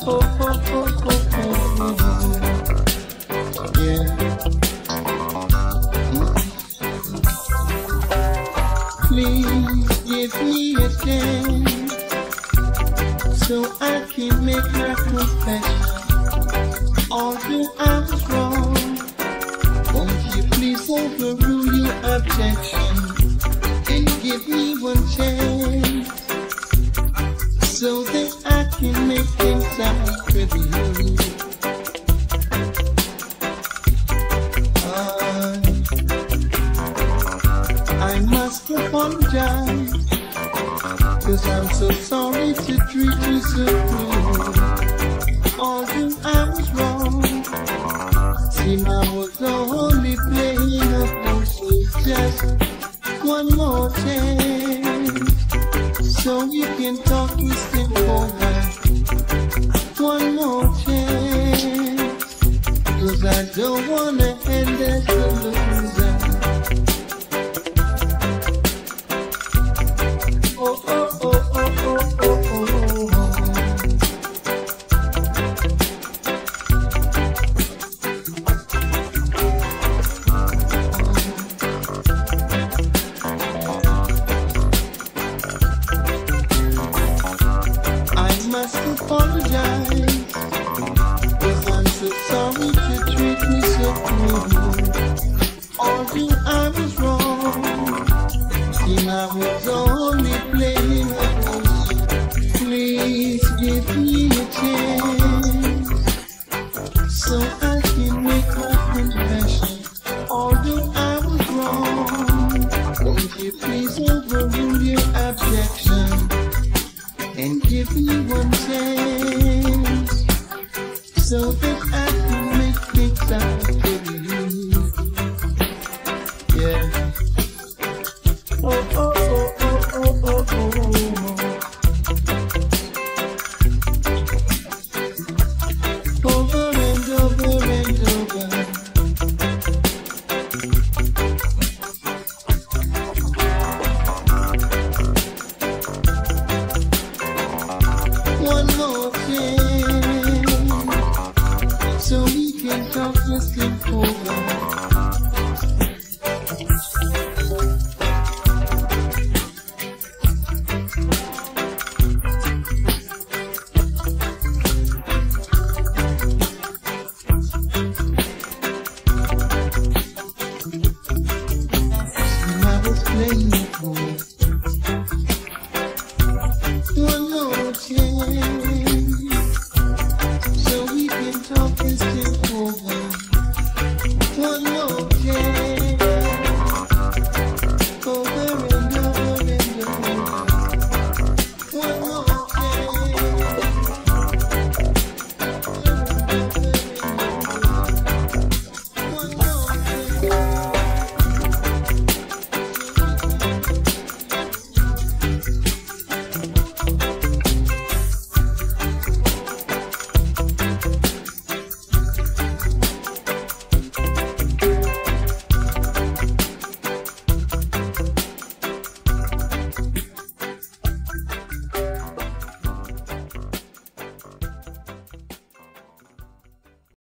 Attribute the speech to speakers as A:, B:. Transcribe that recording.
A: Yeah. Please give me a chance so I can make my confession. Although I was wrong, won't you please overrule your objection and give me one chance so that I can make things right with you. I must apologize, 'cause I'm so sorry to treat you so cruel. Although I was wrong, see, I was only playing a fool, so just one more chance, so you can talk me simple now. One more chance, 'cause I don't wanna end as a loser. Apologize, 'cause I'm so sorry to treat me so cruel. Although I was wrong, see, I was only playing a fool. Please give me a chance so I can make my confession. Although I was wrong, won't you please overrule your objection and give me one chance